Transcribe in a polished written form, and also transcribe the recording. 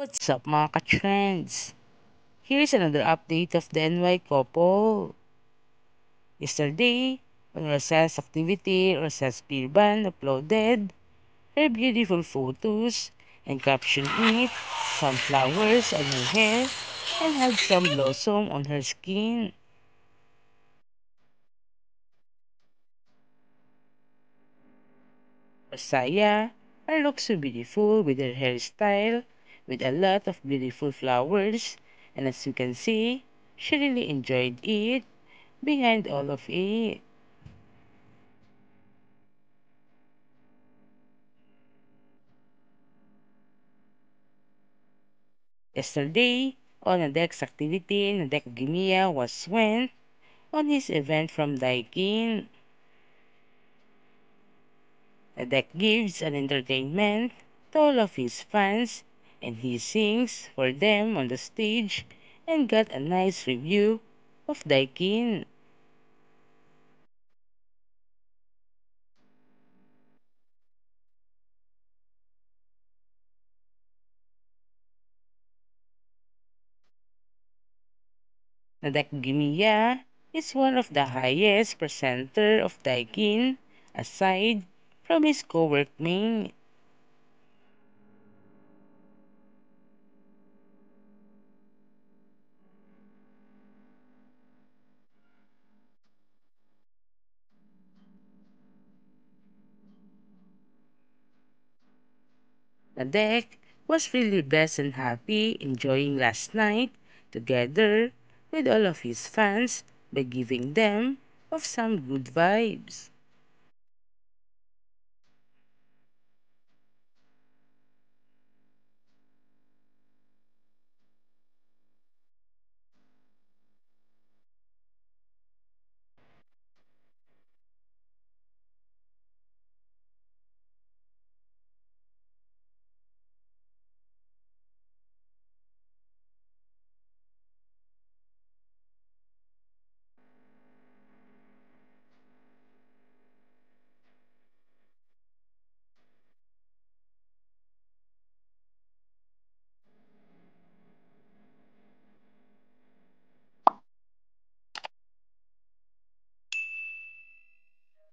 What's up mga ka-trends? Here's another update of the NY couple. Yesterday, on Roselle's activity, Roselle Pirban uploaded her beautiful photos and captioned it, some flowers on her hair and had some blossom on her skin. Rosaya, her looks so beautiful with her hairstyle, with a lot of beautiful flowers, and as you can see, she really enjoyed it behind all of it. Yesterday, on a Dex activity, Nadek Gimia was went on his event from Daikin. Nadek gives an entertainment to all of his fans and he sings for them on the stage and got a nice review of Daikin. Nadek Gimia is one of the highest presenter of Daikin aside from his co-workmate. Nadek was really blessed and happy enjoying last night together with all of his fans by giving them of some good vibes.